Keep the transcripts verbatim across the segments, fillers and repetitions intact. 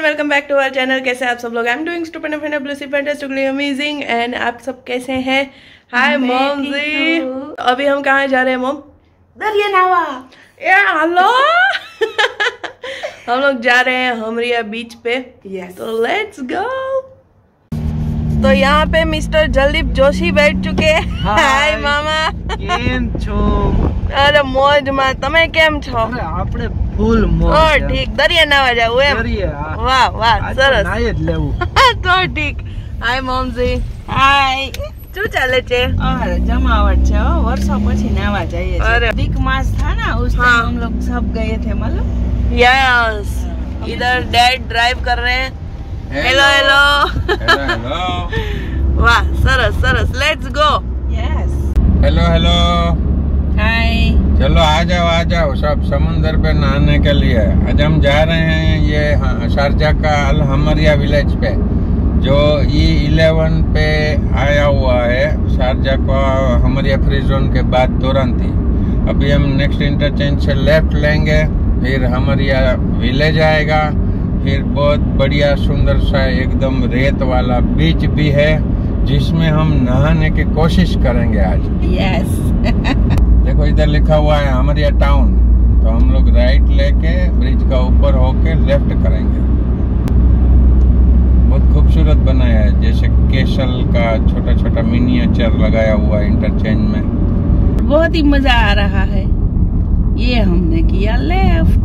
Welcome back to our channel. कैसे आप सब लोग? I am doing stupid and bluesy fantastically amazing and आप सब कैसे हैं? Hi mom ji. अभी हम कहाँ जा रहे हैं मॉम? दरिया नावा। या हेलो हम लोग जा रहे हैं हमरिया बीच पे। yes. तो लेट्स गो। तो यहाँ पे मिस्टर जलदीप जोशी बैठ चुके हैं। हाय मामा। केम छो? अरे मौज में। तमे केम छो? अरे आपने फूल मौज। तो ठीक दरिया नावा जाऊ एम? वाह वाह સરસ નાય જ લેવું। તો ઠીક। હાય મોમજી। હાય શું ચાલે છે? अरे जमावट છે हो, वर्षों પછી નાવા જઈએ છે। अरे अधिक मास था ना उस हाँ। टाइम हम लोग सब गए थे मतलब। यस इधर डैड ड्राइव कर रहे हैं। हेलो हेलो हेलो वाह सरस सरस let's go. Yes hello hello hi. चलो आ जाओ आ जाओ सब समुंदर पे नहाने के लिए। आज हम जा रहे हैं ये शारजा का अल हमरिया विलेज पे, जो ई इलेवन पे आया हुआ है। शारजा का हमरिया फ्री जोन के बाद तुरंत ही अभी हम नेक्स्ट इंटरचेंज से लेफ्ट लेंगे, फिर हमरिया विलेज आएगा, फिर बहुत बढ़िया सुंदर सा एकदम रेत वाला बीच भी है जिसमें हम नहाने की कोशिश करेंगे आज। यस देखो इधर लिखा हुआ है हमरिया टाउन, तो हम लोग राइट लेके ब्रिज का ऊपर होके लेफ्ट करेंगे। बहुत खूबसूरत बनाया है, जैसे केसल का छोटा छोटा मिनिएचर लगाया हुआ इंटरचेंज में। बहुत ही मजा आ रहा है। ये हमने किया left.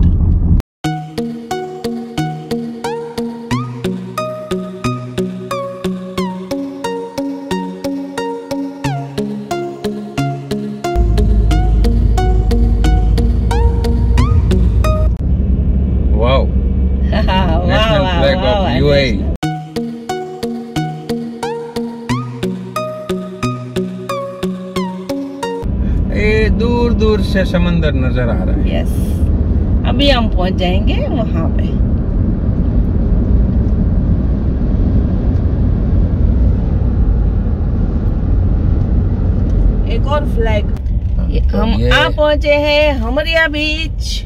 National flag of UAE. ये दूर दूर से समंदर नजर आ रहा है। यस अभी हम पहुंच जाएंगे वहां पे। एक और फ्लैग। तो हम ये- आ पहुंचे हैं हमरिया बीच।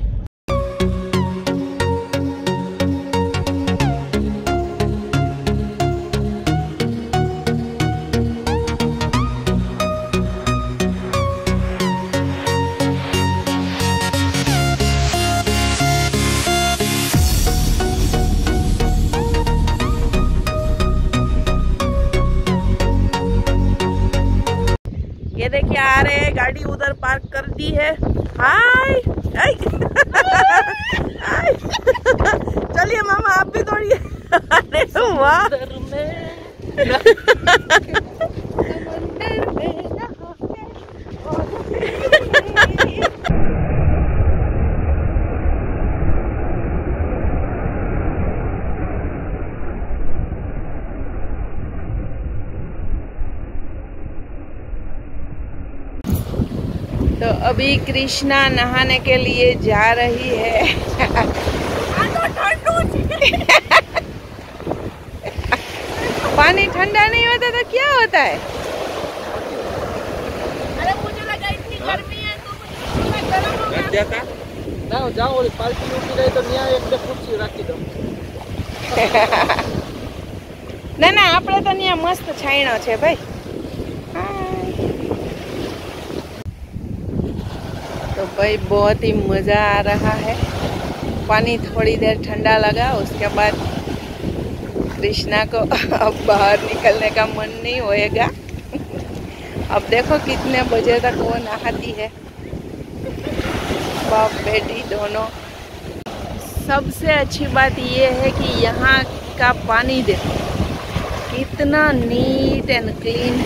ये देखिए आ रहे हैं, गाड़ी उधर पार्क कर दी है। हाय हाय। हाय। चलिए मामा आप भी दौड़िए। अरे वाह तो अभी कृष्णा नहाने के लिए जा रही है। पानी ठंडा नहीं होता तो क्या होता है? अरे मुझे लगा इतनी गर्मी है तो गर्म जाता ना जाओ और पार्टी उठी रही तो न्याय एक दे कुर्सी राखी दो। ना ना આપણે તો ન્યા મસ્ત છાયણો છે ભાઈ। तो भाई बहुत ही मज़ा आ रहा है। पानी थोड़ी देर ठंडा लगा, उसके बाद कृष्णा को अब बाहर निकलने का मन नहीं होएगा। अब देखो कितने बजे तक वो नहाती है, बाप बेटी दोनों। सबसे अच्छी बात ये है कि यहाँ का पानी देखो कितना नीट एंड क्लीन,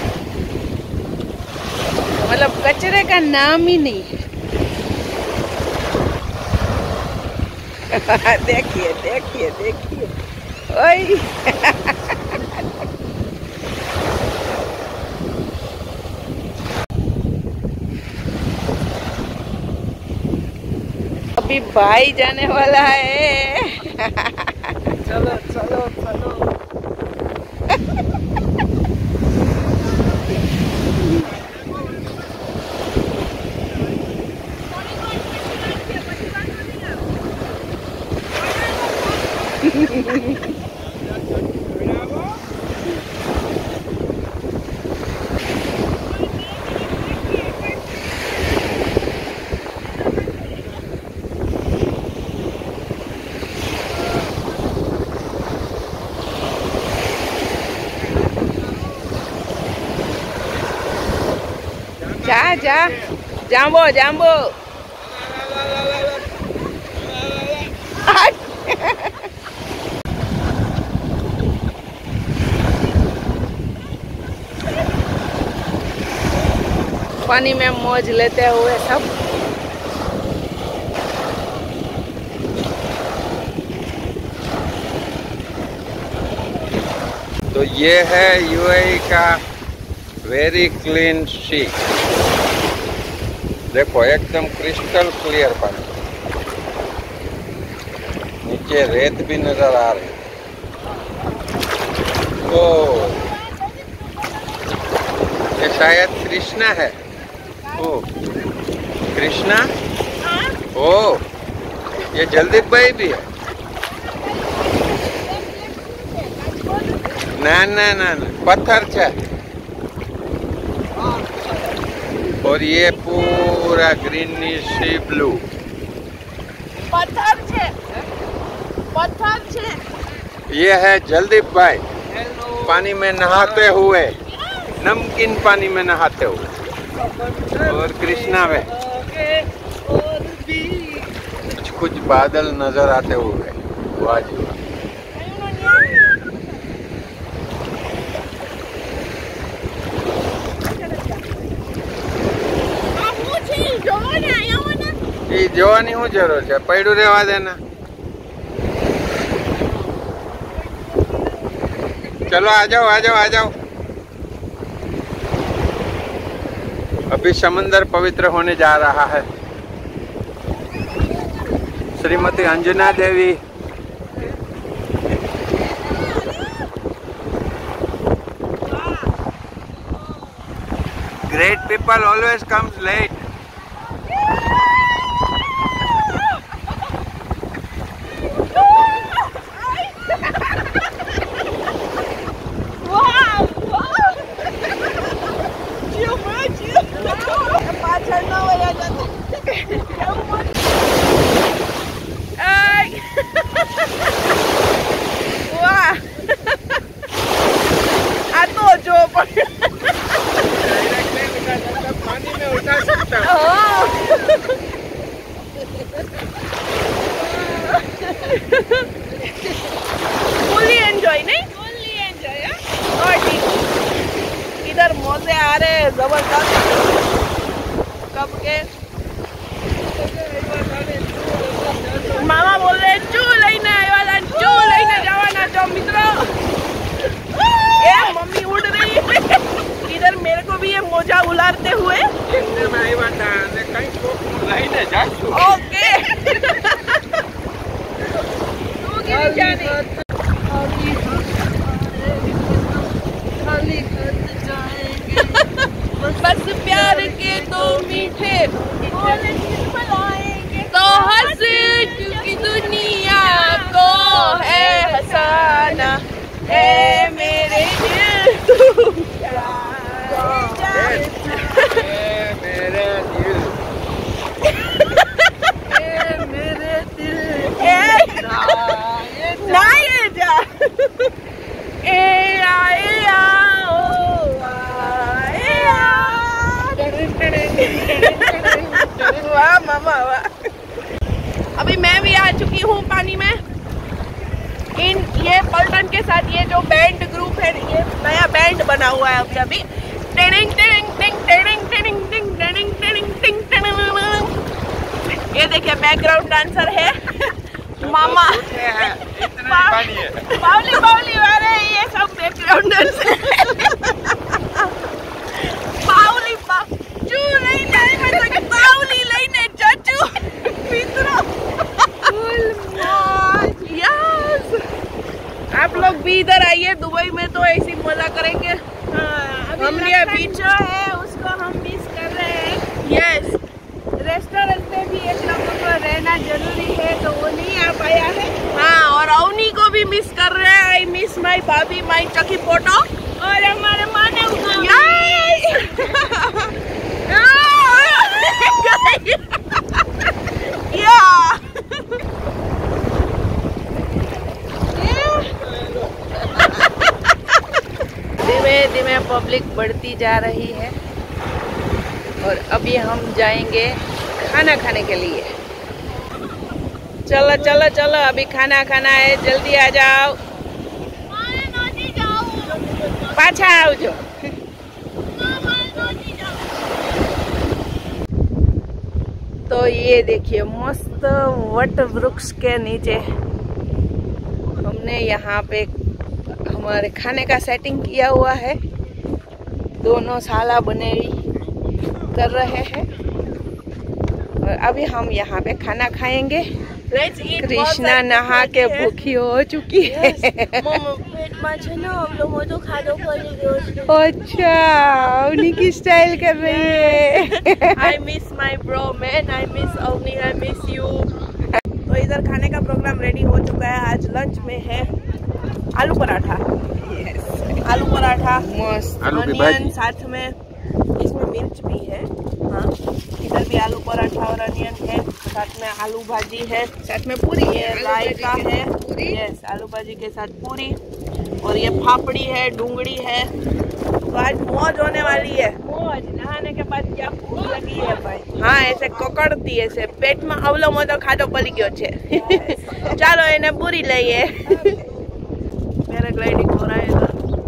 मतलब कचरे का नाम ही नहीं है। देखिए देखिए देखिए ओए। अभी भाई जाने वाला है। चलो चलो चलो। जा जा जाम्बो जाम्बो पानी में मौज लेते हुए सब। तो ये है यूएई का वेरी क्लीन सी। देखो एकदम क्रिस्टल क्लियर पानी, नीचे रेत भी नजर आ रही है। ओ ये शायद कृष्णा है। ओ कृष्णा, ओ ये जलदीप भाई भी है। ना ना ना ना पत्थर है। और ये पूरा ग्रीनिश सी ब्लू पत्थर छे, पत्थर छे। ये है जलदीप भाई पानी में नहाते हुए, नमकीन पानी में नहाते हुए। और कृष्णा में कुछ कुछ बादल नजर आते हुए। वाह जी वाह। એ જોવાની શું જરૂર છે, પડ્યું રહેવા દેના। चलो आ जाओ आ जाओ आ जाओ। अभी समंदर पवित्र होने जा रहा है। Shrimati Anjana Devi great people always comes late. Fully enjoy नहीं, फुली एंजॉय। और ठीक इधर मौजे आ रहे हैं जबरदस्त। कब के मामा बोल रहे चू लईने आया, चू लईने जवाना जो मित्रों। ये मम्मी उड़ रही है इधर, मेरे को भी ये मोजा उलारते हुए। ओके बस प्यार के तो मीठे तो हंस, क्योंकि दुनिया को है हंसाना। ए मेरे दिल तू मेरे दिल मेरे दिल ना ये जा ए आए आओ आए वाह मामा वाह। अभी मैं भी आ चुकी हूँ पानी में। इन ये पलटन के साथ ये जो बैंड ग्रुप है, ये नया बैंड बना हुआ है अभी अभी। टेडिंग टेडिंग टिंग टेडिंग टेडिंग टिंग टेडिंग टेडिंग टिंग टेडिंग। ये देखिए बैकग्राउंड डांसर है मामा। बावली बावली वाले ये सब बैकग्राउंड डांसर। बावली बावली नहीं नहीं मैं बावली लेने चाचू मित्रों। यस आप लोग भी इधर आइए, दुबई में तो ऐसी मजा करेंगे। हम ये बीच जो है उसको हम मिस कर रहे हैं। यस रेस्टोरेंट में भी एक लोगों को रहना जरूरी है, तो वो नहीं आ पाया है। हाँ और अवनी को भी मिस कर रहे हैं। आई मिस माई भाभी, माई चकी फोटो। और हमारे माँ ने उठाया। धीमे धीमे पब्लिक बढ़ती जा रही है और अभी हम जाएंगे खाना खाने के लिए। चलो चलो चलो, अभी खाना खाना है, जल्दी आ जाओ। पाछा आओ जो। तो ये देखिए मस्त वट वृक्ष के नीचे हमने यहाँ पे हमारे खाने का सेटिंग किया हुआ है। दोनों साला बनेवी कर रहे हैं और अभी हम यहाँ पे खाना खाएंगे। कृष्णा नहा के भूखी हो चुकी है। अच्छा, उन्हीं की स्टाइल कर रही है। I miss my bro man, I miss Avni, I miss you. तो इधर खाने का प्रोग्राम रेडी हो चुका है। आज लंच में है आलू पराठा। yes. आलू पराठा, मस्त अनियन, साथ में इसमें मिर्च भी है। हाँ, इधर भी आलू पराठा और अनियन है, साथ में आलू भाजी है, साथ में पूरी है, रायता है। यस, आलू भाजी के साथ पूरी, और ये फाफड़ी है, डूंगरी है। तो आज मौज होने वाली है। मौज नहाने के बाद क्या भूख लगी है भाई। हाँ, ऐसे कोकड़ती ऐसे पेट में अवलो मोटो खाटो पड़ी गयो छे। चालो एने पूरी लईए। पैराग्लाइडिंग हो रहा है इधर।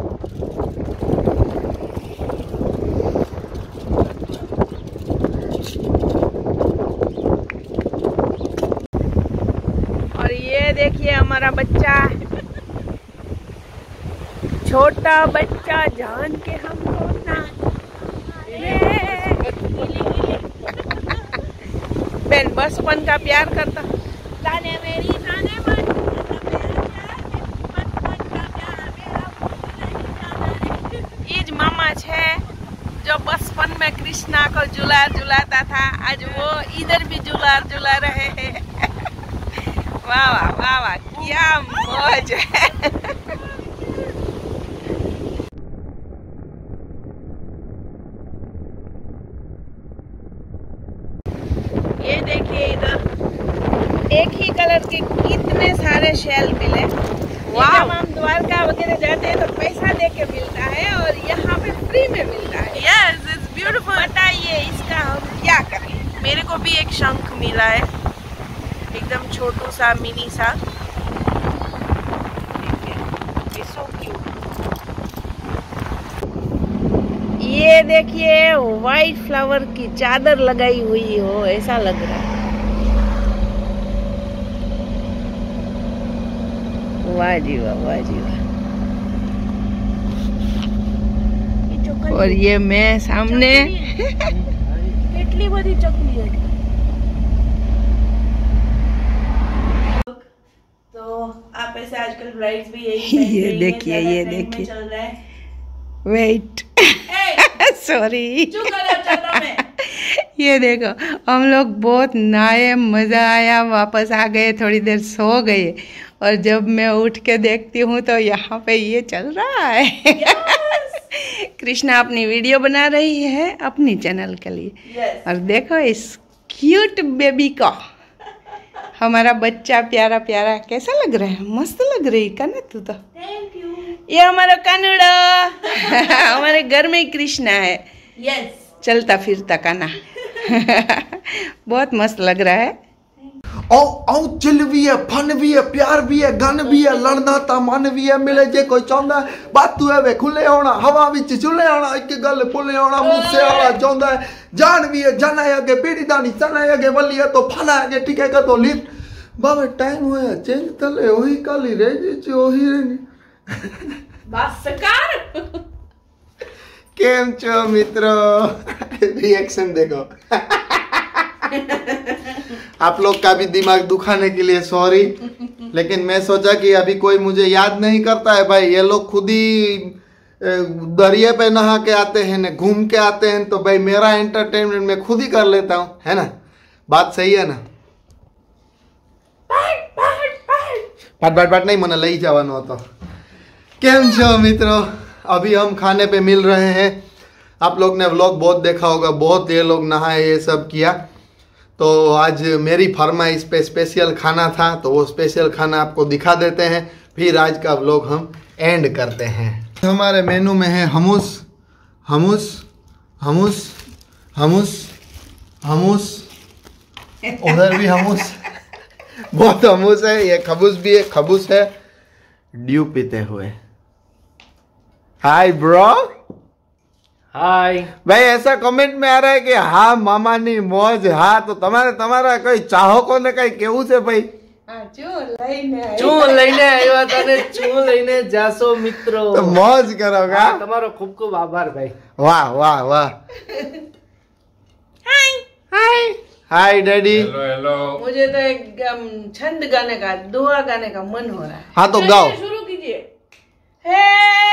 और ये देखिए हमारा बच्चा, छोटा बच्चा जान के हमको ना बेन बचपन का प्यार करता। ताने मेरी ताने मन इज मामा छे जो बचपन में कृष्णा को झुला झुलाता था, आज वो इधर भी झुला झुला रहे हैं। वाह वाह वाह वाह, क्या मौज है। ये देखिए इधर एक ही कलर के कितने सारे शेल मिले। जब हम द्वारका वगैरह जाते हैं तो पैसा दे के मिलता है और यहाँ पे फ्री में मिलता है। Yes, it's beautiful. बताइए इसका हम क्या करें। मेरे को भी एक शंख मिला है, एकदम छोटू सा मिनी सा। So cute. ये देखिए व्हाइट फ्लावर की चादर लगाई हुई हो ऐसा लग रहा है। वाह जी वाह, वाह जी वाह। और ये मैं सामने कितनी बड़ी चकली है। तो आप ऐसे आजकल ब्राइड्स भी यही ये देखिए, ये देखिए चल रहा है। वेट सॉरी, मैं ये देखो हम लोग बहुत नहाए, मजा आया, वापस आ गए, थोड़ी देर सो गए और जब मैं उठ के देखती हूँ तो यहाँ पे ये चल रहा है। कृष्णा अपनी वीडियो बना रही है अपनी चैनल के लिए। yes. और देखो इस क्यूट बेबी को, हमारा बच्चा प्यारा प्यारा कैसा लग रहा है, मस्त लग रही है तू तो। Thank you. ये हमारा कानूड़ा हमारे घर में कृष्णा है। यस, चलता फिरता काना। बहुत मस्त लग रहा है। औ औ चिल भी है, फन भी है, प्यार भी है, गन भी है, लड़ना ता मन भी है। मिले जे कोई चाहता है बातू है वे खुले आना, हवा विच चुले आना, एक गल भुले आना, मुझसे आला चाहता है। जान भी है, जाना है अगे पीड़ी दानी, सना है अगे वली है तो फना है ठीक है तो लिफ्ट बाबे टाइम होया चेंज तले ओही काली रह जी ओही रहनी। बस कर। केम छो मित्रों, रिएक्शन देखो। आप लोग का भी दिमाग दुखाने के लिए सॉरी, लेकिन मैं सोचा कि अभी कोई मुझे याद नहीं करता है भाई। ये लोग खुद ही दरिया पे नहा के आते हैं न घूम के आते हैं, तो भाई मेरा एंटरटेनमेंट मैं खुद ही कर लेता हूँ, है ना। बात सही है ना। भाट भाट भाट नहीं मने लई जवानो हतो। केम छो मित्रों, अभी हम खाने पे मिल रहे हैं। आप लोग ने व्लॉग बहुत देखा होगा, बहुत ये लोग नहाए ये सब किया। तो आज मेरी फरमाइश पे स्पेशल खाना था, तो वो स्पेशल खाना आपको दिखा देते हैं, फिर आज का व्लॉग हम एंड करते हैं। हमारे मेनू में है हमूस हमूस हमूस हमूस हमूस, उधर भी हमूस, बहुत हमूस है। ये खबूस भी है, खबूस है ड्यू पीते हुए। हाय ब्रो, हाय भाई ऐसा कमेंट में आ रहा है कि हाँ मामा नी मौज। हाँ तो તમારે તમારા કઈ ચાહકોને કઈ કેવું છે ભાઈ? ચૂ લઈને આવ્યા તને, ચૂ લઈને જાશો મિત્રો, તો મોજ કરોગા। તમારો ખૂબ ખૂબ આભાર ભાઈ। વાહ વાહ વાહ। Hi hi hi daddy. Hello hello. मुझे तो एक um, छंद गाने का, दुआ गाने का मन हो रहा है। हाँ तो गाओ। शुरू कीजिए। हे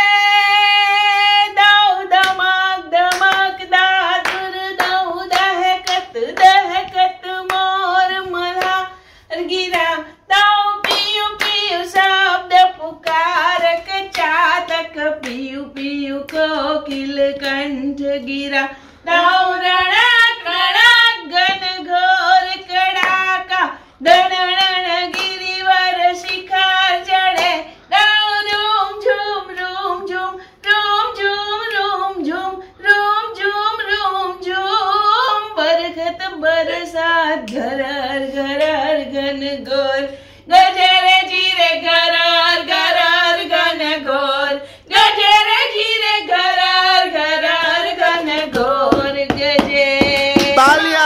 दाऊ दमक दमक दादुर दाऊ दहकत दहकत मोर मल्हार गिरा, दाऊ पियू पियू शब्द पुकार के चातक, पियू पियू कोकिल कंठ गिरा, दाऊ रणा कड़ा घन घोर कड़ाका, दणन गिरिवर शिखर चढ़े, दाऊ रूम झूम रूम झूम रूम झूम रूम झूम रूम झूम रूम झूम, बरखत बरसात घरर घरर घन घोर, गजरे जीरे घरर घरर घन घोर, गजरे जीरे घरर घरर घन घोर, गजे તાલિયા।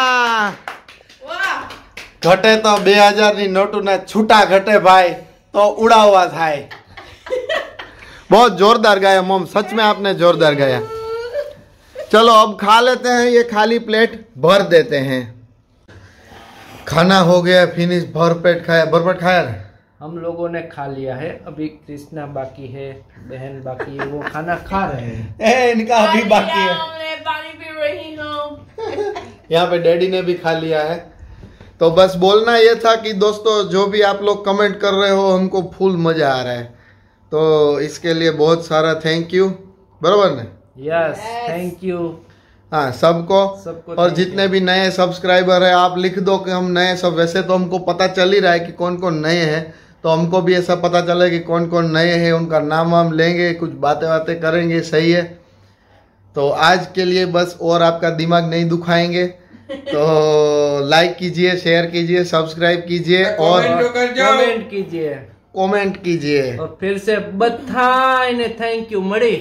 ઘટે તો બે હજાર ની નોટો ના છૂટા ઘટે भाई, तो उड़ावा थाय। बहुत जोरदार गाया मॉम, सच में आपने जोरदार गाया। चलो अब खा लेते हैं, ये खाली प्लेट भर देते हैं। खाना हो गया फिनिश, भर पेट खाया। भरपेट खाया ना? हम लोगों ने खा लिया है, अभी कृष्णा बाकी है, बहन बाकी है, वो खाना खा रहे हैं। ए, इनका अभी बाकी है। पानी पी रही हूँ। यहाँ पे डैडी ने भी खा लिया है। तो बस बोलना ये था कि दोस्तों जो भी आप लोग कमेंट कर रहे हो, हमको फुल मजा आ रहा है, तो इसके लिए बहुत सारा थैंक यू। बराबर ना? Yes, thank you. हाँ सबको, सबको और thank जितने भी नए सब्सक्राइबर है आप लिख दो कि हम नए सब। वैसे तो हमको पता चल ही रहा है कि कौन कौन नए हैं, तो हमको भी ऐसा पता चले कि कौन कौन नए हैं, उनका नाम हम लेंगे, कुछ बातें बातें करेंगे। सही है। तो आज के लिए बस और आपका दिमाग नहीं दुखाएंगे, तो लाइक कीजिए, शेयर कीजिए, सब्सक्राइब कीजिए और कमेंट कीजिए, कमेंट कीजिए। और फिर से बधाई ने थैंक यू मड़ी।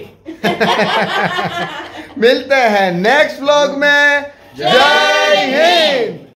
मिलते हैं नेक्स्ट व्लॉग में। जय हिंद।